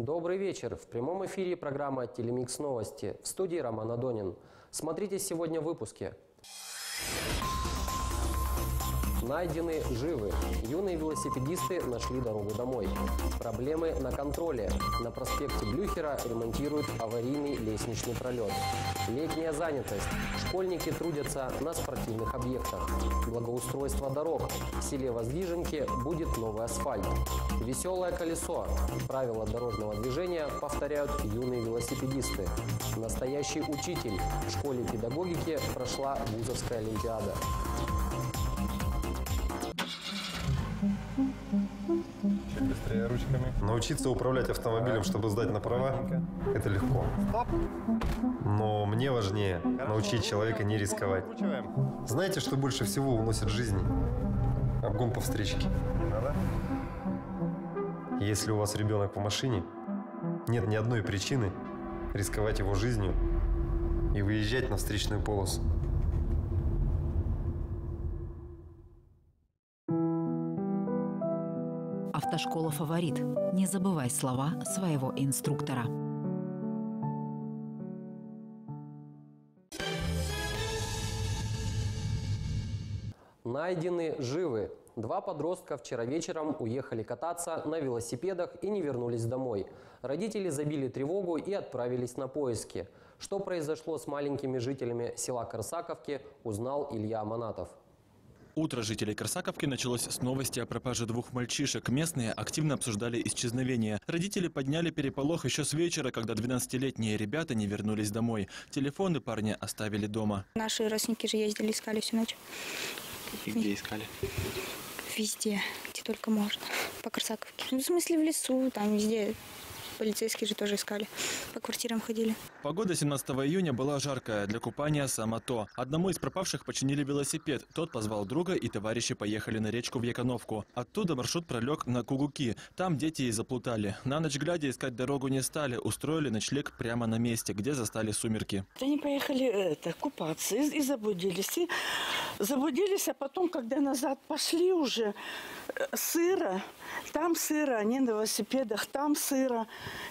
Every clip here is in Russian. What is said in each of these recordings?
Добрый вечер. В прямом эфире программа «Телемикс Новости». В студии Роман Адонин. Смотрите сегодня в выпуске. Найдены живы. Юные велосипедисты нашли дорогу домой. Проблемы на контроле. На проспекте Блюхера ремонтируют аварийный лестничный пролет. Летняя занятость. Школьники трудятся на спортивных объектах. Благоустройство дорог. В селе Воздвиженки будет новый асфальт. Веселое колесо. Правила дорожного движения повторяют юные велосипедисты. Настоящий учитель. В школе педагогики прошла вузовская олимпиада. Быстрее ручками. Научиться управлять автомобилем, чтобы сдать на права, это легко. Стоп. Но мне важнее научить человека не рисковать. Знаете, что больше всего уносит жизнь? Обгон по встречке. Если у вас ребенок в машине, нет ни одной причины рисковать его жизнью и выезжать на встречную полосу. Автошкола «Фаворит». Не забывай слова своего инструктора. Найдены живы. Два подростка вчера вечером уехали кататься на велосипедах и не вернулись домой. Родители забили тревогу и отправились на поиски. Что произошло с маленькими жителями села Корсаковки, узнал Илья Аманатов. Утро жителей Корсаковки началось с новости о пропаже двух мальчишек. Местные активно обсуждали исчезновение. Родители подняли переполох еще с вечера, когда 12-летние ребята не вернулись домой. Телефоны парня оставили дома. Наши родственники же ездили, искали всю ночь. И где искали? Везде, где только можно. По Корсаковке. Ну, в смысле в лесу, там везде. Полицейские же тоже искали. По квартирам ходили. Погода 17 июня была жаркая. Для купания само то. Одному из пропавших починили велосипед. Тот позвал друга, и товарищи поехали на речку в Яконовку. Оттуда маршрут пролег на Кугуки. Там дети и заплутали. На ночь глядя искать дорогу не стали. Устроили ночлег прямо на месте, где застали сумерки. Они поехали купаться и заблудились. И заблудились, а потом, когда назад пошли уже, сыро. Там сыро, они на велосипедах, там сыро.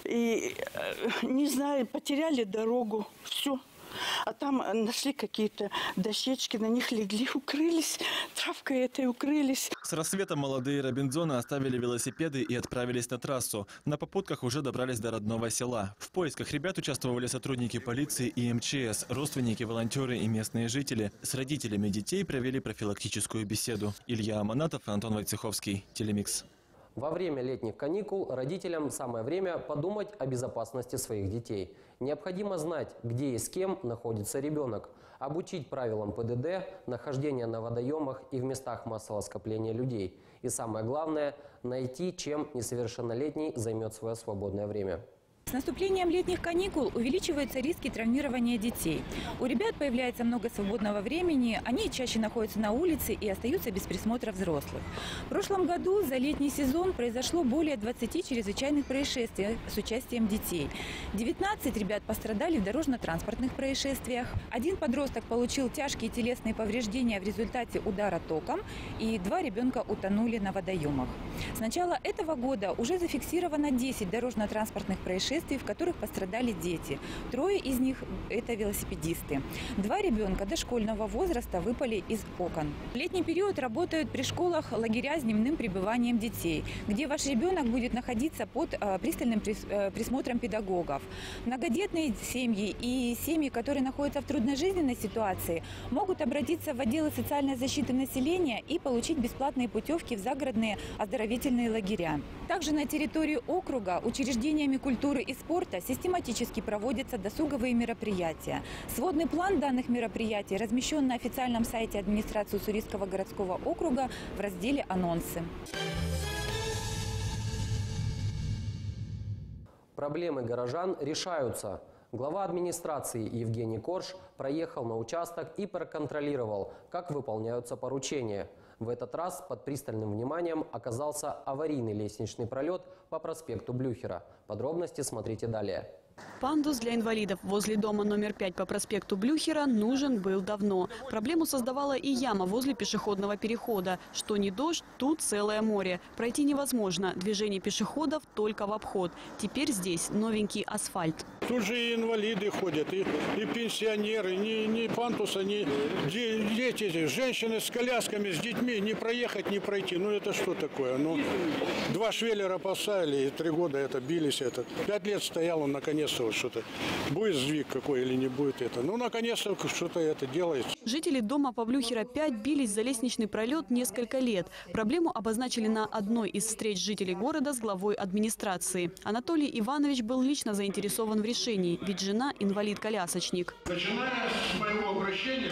И, не знаю, потеряли дорогу, все. А там нашли какие-то дощечки, на них легли, укрылись, травкой этой укрылись. С рассветом молодые робинзоны оставили велосипеды и отправились на трассу. На попутках уже добрались до родного села. В поисках ребят участвовали сотрудники полиции и МЧС, родственники, волонтеры и местные жители. С родителями детей провели профилактическую беседу. Илья Аманатов, Антон Войцеховский, Телемикс. Во время летних каникул родителям самое время подумать о безопасности своих детей. Необходимо знать, где и с кем находится ребенок, обучить правилам ПДД, нахождения на водоемах и в местах массового скопления людей. И самое главное – найти, чем несовершеннолетний займет свое свободное время. С наступлением летних каникул увеличиваются риски травмирования детей. У ребят появляется много свободного времени, они чаще находятся на улице и остаются без присмотра взрослых. В прошлом году за летний сезон произошло более 20 чрезвычайных происшествий с участием детей. 19 ребят пострадали в дорожно-транспортных происшествиях. Один подросток получил тяжкие телесные повреждения в результате удара током, и 2 ребенка утонули на водоемах. С начала этого года уже зафиксировано 10 дорожно-транспортных происшествий, в которых пострадали дети. 3 из них – это велосипедисты. 2 ребенка дошкольного возраста выпали из окон. В летний период работают при школах лагеря с дневным пребыванием детей, где ваш ребенок будет находиться под пристальным присмотром педагогов. Многодетные семьи и семьи, которые находятся в трудной жизненной ситуации, могут обратиться в отделы социальной защиты населения и получить бесплатные путевки в загородные оздоровительные лагеря. Также на территории округа учреждениями культуры и спорта систематически проводятся досуговые мероприятия. Сводный план данных мероприятий размещен на официальном сайте администрации Уссурийского городского округа в разделе «Анонсы». Проблемы горожан решаются. Глава администрации Евгений Корж проехал на участок и проконтролировал, как выполняются поручения. В этот раз под пристальным вниманием оказался аварийный лестничный пролет по проспекту Блюхера. Подробности смотрите далее. Пандус для инвалидов возле дома номер 5 по проспекту Блюхера нужен был давно. Проблему создавала и яма возле пешеходного перехода. Что ни дождь, тут целое море. Пройти невозможно. Движение пешеходов только в обход. Теперь здесь новенький асфальт. Тут же и инвалиды ходят, и пенсионеры, ни пандуса, ни дети, женщины с колясками, с детьми. Не проехать, не пройти. Ну это что такое? Ну, 2 швеллера поставили, и 3 года это бились. 5 лет стоял он, наконец-то вот что-то. Будет сдвиг какой или не будет это. Ну, наконец-то что-то это делается. Жители дома по Блюхера 5 бились за лестничный пролет несколько лет. Проблему обозначили на одной из встреч жителей города с главой администрации. Анатолий Иванович был лично заинтересован в решении, ведь жена – инвалид-колясочник. Начиная с моего обращения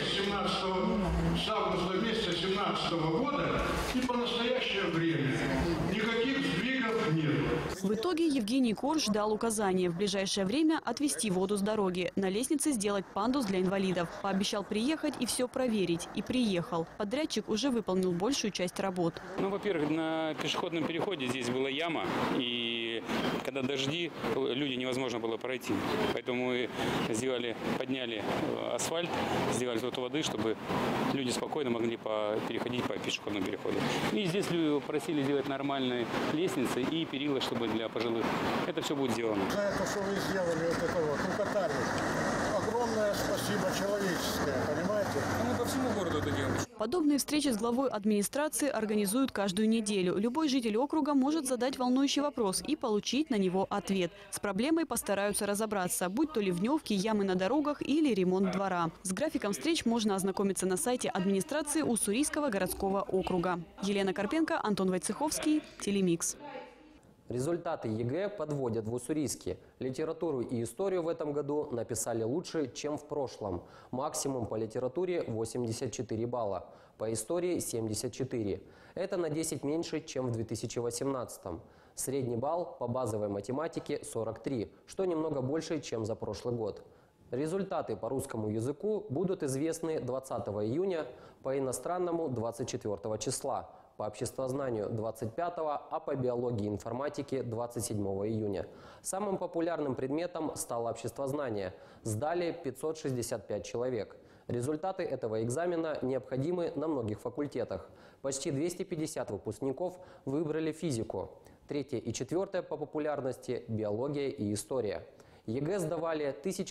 с августа месяца 2017 года и по настоящее время никаких сдвигов нет. В итоге Евгений Кор ждал указания в ближайшее время отвести воду с дороги, на лестнице сделать пандус для инвалидов. Пообещал приехать и все проверить. И приехал. Подрядчик уже выполнил большую часть работ. Ну, во-первых, на пешеходном переходе здесь была яма, и когда дожди, люди невозможно было пройти. Поэтому мы подняли асфальт, сделали тут воды, чтобы люди спокойно могли переходить по пешеходному переходу. И здесь просили сделать нормальные лестницы и перила, чтобы для пожилых. Это все будет сделано. За это, что вы сделали, вот это вот, укатали. Огромное спасибо человеческое, понимаете? Мы по всему городу это делаем. Подобные встречи с главой администрации организуют каждую неделю. Любой житель округа может задать волнующий вопрос и получить на него ответ. С проблемой постараются разобраться, будь то ливневки, ямы на дорогах или ремонт двора. С графиком встреч можно ознакомиться на сайте администрации Уссурийского городского округа. Елена Карпенко, Антон Войцеховский, Телемикс. Результаты ЕГЭ подводят в Уссурийске. Литературу и историю в этом году написали лучше, чем в прошлом. Максимум по литературе 84 балла, по истории 74. Это на 10 меньше, чем в 2018. Средний балл по базовой математике 43, что немного больше, чем за прошлый год. Результаты по русскому языку будут известны 20 июня, по иностранному 24 числа. По обществознанию 25-го, а по биологии и информатике 27 июня. Самым популярным предметом стало обществознание. Сдали 565 человек. Результаты этого экзамена необходимы на многих факультетах. Почти 250 выпускников выбрали физику. 3-е и 4-е по популярности – биология и история. ЕГЭ сдавали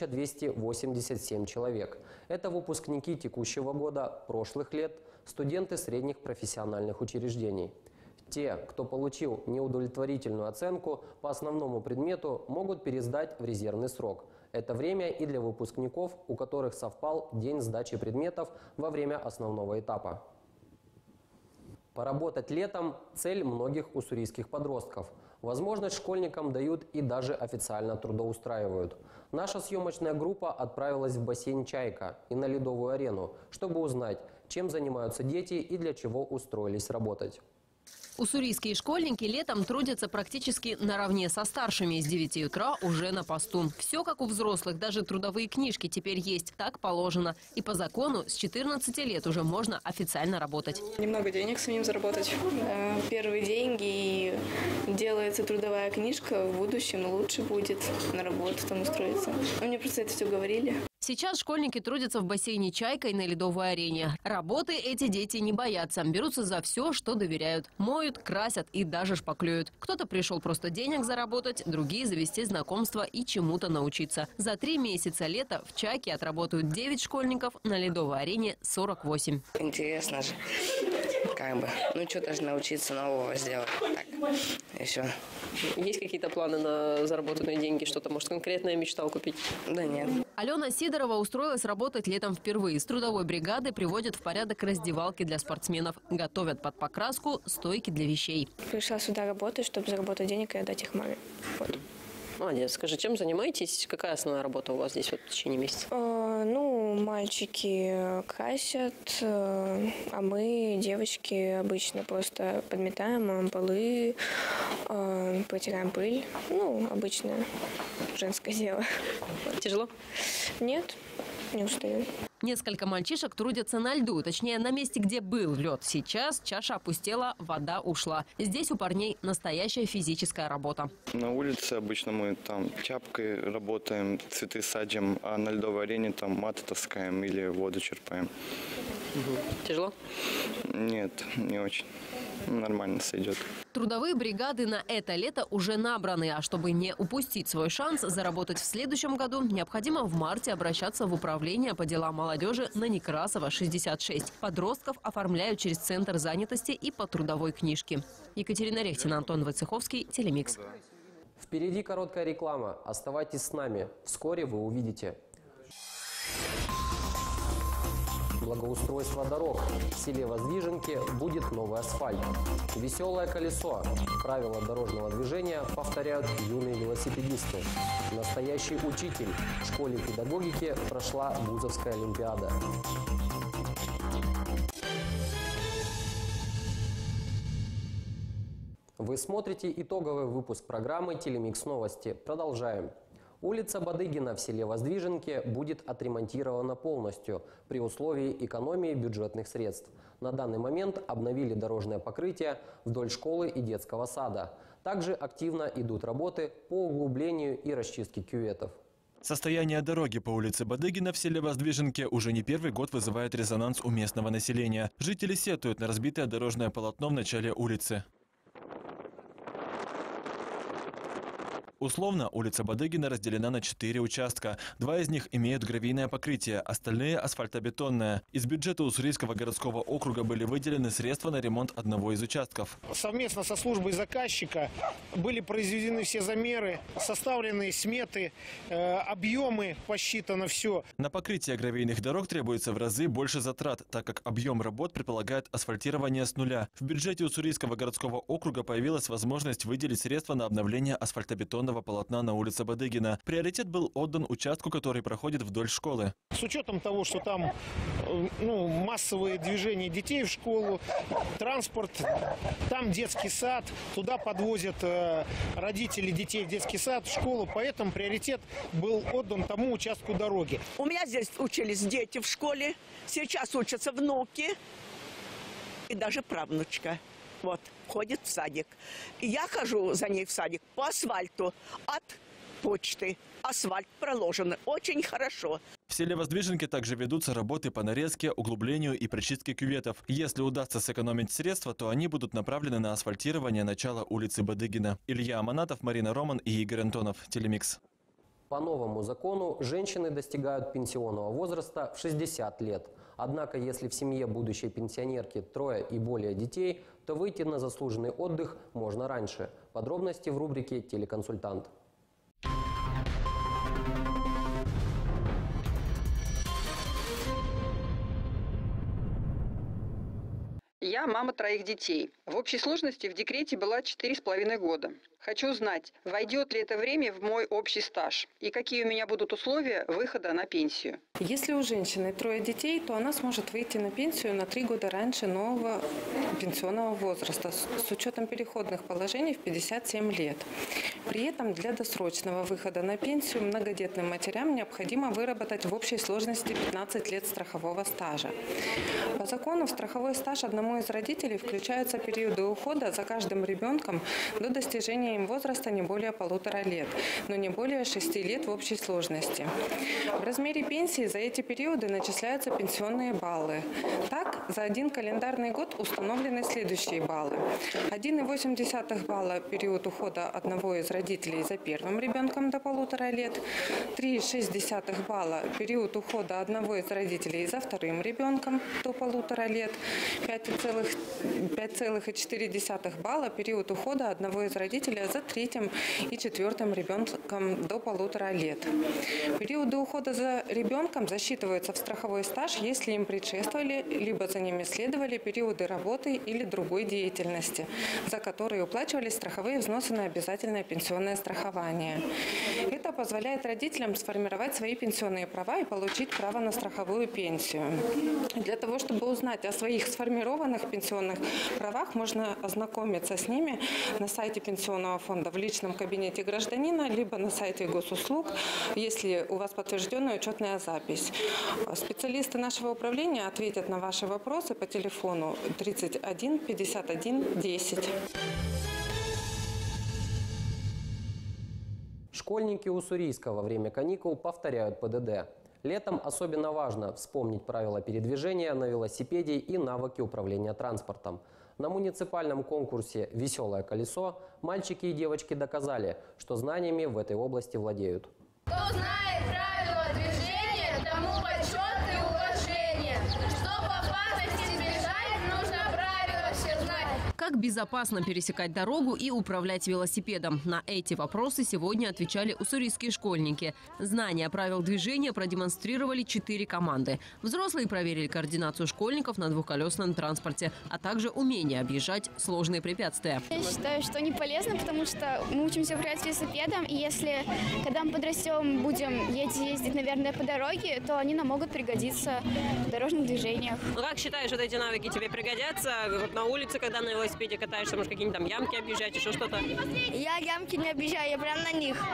1287 человек. Это выпускники текущего года, прошлых лет, студенты средних профессиональных учреждений. Те, кто получил неудовлетворительную оценку по основному предмету, могут пересдать в резервный срок. Это время и для выпускников, у которых совпал день сдачи предметов во время основного этапа. Поработать летом – цель многих уссурийских подростков. Возможность школьникам дают и даже официально трудоустраивают. Наша съемочная группа отправилась в бассейн «Чайка» и на Ледовую арену, чтобы узнать, чем занимаются дети и для чего устроились работать. Уссурийские школьники летом трудятся практически наравне со старшими. С 9 утра уже на посту. Все как у взрослых, даже трудовые книжки теперь есть. Так положено. И по закону с 14 лет уже можно официально работать. Немного денег самим заработать. Первые деньги, и делается трудовая книжка. В будущем лучше будет на работу там устроиться. Мне просто это все говорили. Сейчас школьники трудятся в бассейне «Чайка» и на Ледовой арене. Работы эти дети не боятся. Берутся за все, что доверяют. Моют, красят и даже шпаклюют. Кто-то пришел просто денег заработать, другие завести знакомства и чему-то научиться. За 3 месяца лета в «Чайке» отработают 9 школьников, на Ледовой арене 48. Интересно же. Что-то же научиться нового сделать. Так, и все. Есть какие-то планы на заработанные деньги? Что-то, может, конкретное мечтал купить? Да нет. Алена Сидорова устроилась работать летом впервые. С трудовой бригады приводят в порядок раздевалки для спортсменов. Готовят под покраску стойки для вещей. Пришла сюда работать, чтобы заработать денег и отдать их маме. Вот. Молодец. Скажи, чем занимаетесь? Какая основная работа у вас здесь в течение месяца? Мальчики красят, а мы, девочки, обычно просто подметаем полы, протираем пыль. Обычное женское дело. Тяжело? Нет. не устаю. Несколько мальчишек трудятся на льду, точнее на месте, где был лед. Сейчас чаша опустела, вода ушла. Здесь у парней настоящая физическая работа. На улице обычно мы там тяпкой работаем, цветы садим, а на льдовой арене там маты таскаем или воду черпаем. Тяжело? Нет, не очень. Нормально сойдет. Трудовые бригады на это лето уже набраны, а чтобы не упустить свой шанс заработать в следующем году, необходимо в марте обращаться в управление по делам молодежи на Некрасова, 66. Подростков оформляют через Центр занятости и по трудовой книжке. Екатерина Рехтина, Антон Войцеховский, Телемикс. Впереди короткая реклама. Оставайтесь с нами. Вскоре вы увидите. Благоустройство дорог. В селе Воздвиженки будет новый асфальт. Веселое колесо. Правила дорожного движения повторяют юные велосипедисты. Настоящий учитель. В школе педагогики прошла вузовская олимпиада. Вы смотрите итоговый выпуск программы «Телемикс Новости». Продолжаем. Улица Бадыгина в селе Воздвиженки будет отремонтирована полностью при условии экономии бюджетных средств. На данный момент обновили дорожное покрытие вдоль школы и детского сада. Также активно идут работы по углублению и расчистке кюветов. Состояние дороги по улице Бадыгина в селе Воздвиженки уже не первый год вызывает резонанс у местного населения. Жители сетуют на разбитое дорожное полотно в начале улицы. Условно, улица Бадыгина разделена на 4 участка. 2 из них имеют гравийное покрытие, остальные – асфальтобетонное. Из бюджета Уссурийского городского округа были выделены средства на ремонт одного из участков. Совместно со службой заказчика были произведены все замеры, составлены сметы, объемы, посчитано все. На покрытие гравийных дорог требуется в разы больше затрат, так как объем работ предполагает асфальтирование с нуля. В бюджете Уссурийского городского округа появилась возможность выделить средства на обновление асфальтобетонного полотна на улице Бадыгина. Приоритет был отдан участку, который проходит вдоль школы. С учетом того, что там массовые движения детей в школу, транспорт, там детский сад, туда подвозят родители детей в детский сад, в школу, поэтому приоритет был отдан тому участку дороги. У меня здесь учились дети в школе, сейчас учатся внуки и даже правнучка. Вот, ходит в садик. И я хожу за ней в садик по асфальту от почты. Асфальт проложен очень хорошо. В селе Воздвиженки также ведутся работы по нарезке, углублению и прочистке кюветов. Если удастся сэкономить средства, то они будут направлены на асфальтирование начала улицы Бадыгина. Илья Аманатов, Марина Роман и Игорь Антонов. Телемикс. По новому закону женщины достигают пенсионного возраста в 60 лет. Однако, если в семье будущей пенсионерки 3 и более детей, то выйти на заслуженный отдых можно раньше. Подробности в рубрике «Телеконсультант». Я мама 3 детей. В общей сложности в декрете была 4,5 года. Хочу знать, войдет ли это время в мой общий стаж и какие у меня будут условия выхода на пенсию. Если у женщины 3 детей, то она сможет выйти на пенсию на 3 года раньше нового пенсионного возраста с учетом переходных положений в 57 лет. При этом для досрочного выхода на пенсию многодетным матерям необходимо выработать в общей сложности 15 лет страхового стажа. По закону в страховой стаж одному из родителей включаются периоды ухода за каждым ребенком до достижения им возраста не более 1,5 лет, но не более 6 лет в общей сложности. В размере пенсии за эти периоды начисляются пенсионные баллы. Так, за один календарный год установлены следующие баллы. 1,8 балла – период ухода одного из родителей за первым ребенком до 1,5 лет, 3,6 балла – период ухода одного из родителей за вторым ребенком до 1,5 лет, 5,4 балла – период ухода одного из родителей за третьим и четвертым ребенком до 1,5 лет. Периоды ухода за ребенком засчитываются в страховой стаж, если им предшествовали, либо за ними следовали периоды работы или другой деятельности, за которые уплачивались страховые взносы на обязательное пенсионное страхование. Это позволяет родителям сформировать свои пенсионные права и получить право на страховую пенсию. Для того, чтобы узнать о своих сформированных пенсионных правах, можно ознакомиться с ними на сайте Пенсионного пенсионного фонда в личном кабинете гражданина, либо на сайте госуслуг, если у вас подтвержденная учетная запись. Специалисты нашего управления ответят на ваши вопросы по телефону 31 51 10. Школьники Уссурийска во время каникул повторяют ПДД. Летом особенно важно вспомнить правила передвижения на велосипеде и навыки управления транспортом. На муниципальном конкурсе «Веселое колесо» мальчики и девочки доказали, что знаниями в этой области владеют. Кто знает правила движения, тому почет и уважение. Чтобы опасности избежать, нужно правила все знать. Как безопасно пересекать дорогу и управлять велосипедом? На эти вопросы сегодня отвечали уссурийские школьники. Знания правил движения продемонстрировали 4 команды. Взрослые проверили координацию школьников на двухколесном транспорте, а также умение объезжать сложные препятствия. Я считаю, что они полезны, потому что мы учимся управлять велосипедом, и если, когда мы подрастем, будем ездить, наверное, по дороге, то они нам могут пригодиться в дорожных движениях. Ну, как считаешь, вот эти навыки тебе пригодятся вот на улице, когда на велосипеде катаешься, может, какие-нибудь там ямки объезжать, еще что-то? Я ямки не объезжаю, я прям на них.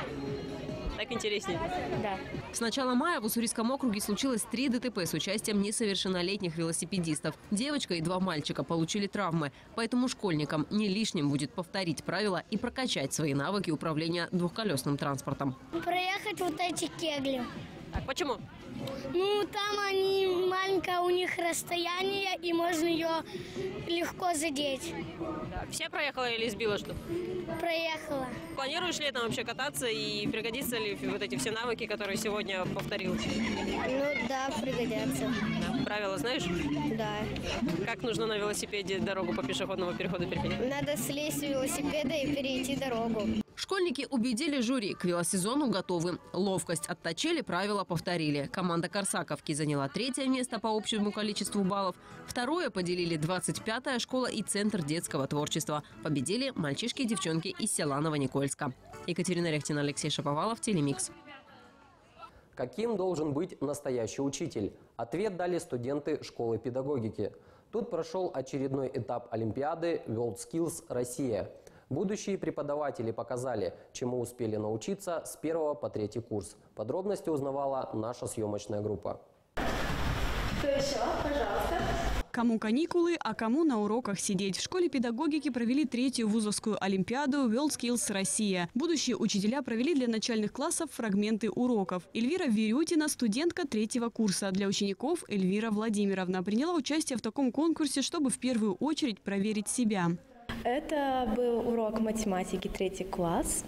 Так интереснее? Да. С начала мая в Уссурийском округе случилось 3 ДТП с участием несовершеннолетних велосипедистов. Девочка и 2 мальчика получили травмы. Поэтому школьникам не лишним будет повторить правила и прокачать свои навыки управления двухколесным транспортом. Проехать вот эти кегли. Так, почему? Ну, там они, маленькое у них расстояние, и можно ее легко задеть. Да. Все проехала или сбила что? Проехала. Планируешь летом вообще кататься и пригодятся ли вот эти все навыки, которые сегодня повторил? Ну да, пригодятся. Да. Правила знаешь? Да. Как нужно на велосипеде дорогу по пешеходному переходу переходить? Надо слезть с велосипеда и перейти дорогу. Школьники убедили жюри, к велосезону готовы. Ловкость отточили, правила повторили. Команда Корсаковки заняла 3-е место по общему количеству баллов. 2-е поделили 25-я школа и Центр детского творчества. Победили мальчишки и девчонки из села Новоникольска. Екатерина Рехтина, Алексей Шаповалов, Телемикс. Каким должен быть настоящий учитель? Ответ дали студенты школы педагогики. Тут прошел очередной этап Олимпиады WorldSkills Россия. Будущие преподаватели показали, чему успели научиться с 1 по 3 курс. Подробности узнавала наша съемочная группа. Кто еще? Пожалуйста. Кому каникулы, а кому на уроках сидеть. В школе педагогики провели 3-ю вузовскую олимпиаду WorldSkills Россия. Будущие учителя провели для начальных классов фрагменты уроков. Эльвира Вирютина, студентка 3-го курса. Для учеников Эльвира Владимировна приняла участие в таком конкурсе, чтобы в первую очередь проверить себя. Это был урок математики 3 класс.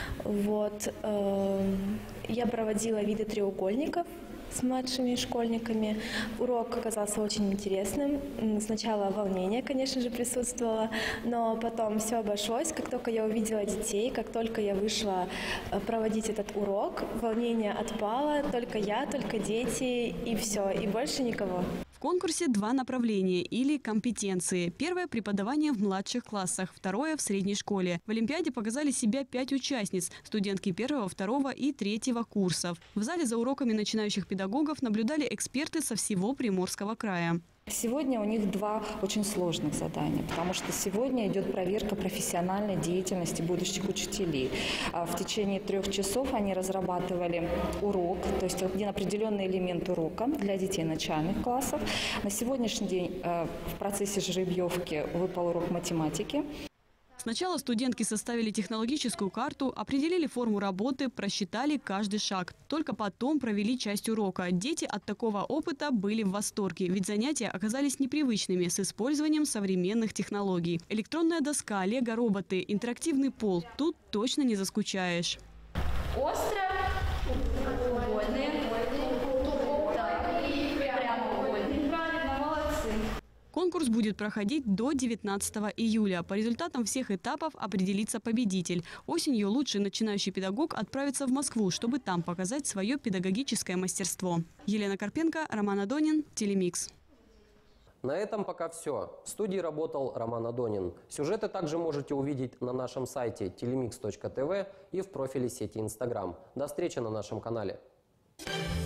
Я проводила виды треугольников с младшими школьниками. Урок оказался очень интересным. Сначала волнение, конечно же, присутствовало, но потом все обошлось. Как только я увидела детей, как только я вышла проводить этот урок, волнение отпало. Только я, только дети и все, и больше никого. В конкурсе 2 направления или компетенции. Первое – преподавание в младших классах, второе – в средней школе. В Олимпиаде показали себя 5 участниц – студентки 1, 2 и 3 курсов. В зале за уроками начинающих педагогов наблюдали эксперты со всего Приморского края. Сегодня у них 2 очень сложных задания, потому что сегодня идет проверка профессиональной деятельности будущих учителей. В течение 3 часов они разрабатывали урок, то есть один определенный элемент урока для детей начальных классов. На сегодняшний день в процессе жеребьевки выпал урок математики. Сначала студентки составили технологическую карту, определили форму работы, просчитали каждый шаг. Только потом провели часть урока. Дети от такого опыта были в восторге, ведь занятия оказались непривычными с использованием современных технологий. Электронная доска, лего-роботы, интерактивный пол. Тут точно не заскучаешь. Остро, угольные, правильно, молодцы. Конкурс будет проходить до 19 июля. По результатам всех этапов определится победитель. Осенью лучший начинающий педагог отправится в Москву, чтобы там показать свое педагогическое мастерство. Елена Карпенко, Роман Адонин, Телемикс. На этом пока все. В студии работал Роман Адонин. Сюжеты также можете увидеть на нашем сайте telemix.tv и в профиле сети Instagram. До встречи на нашем канале.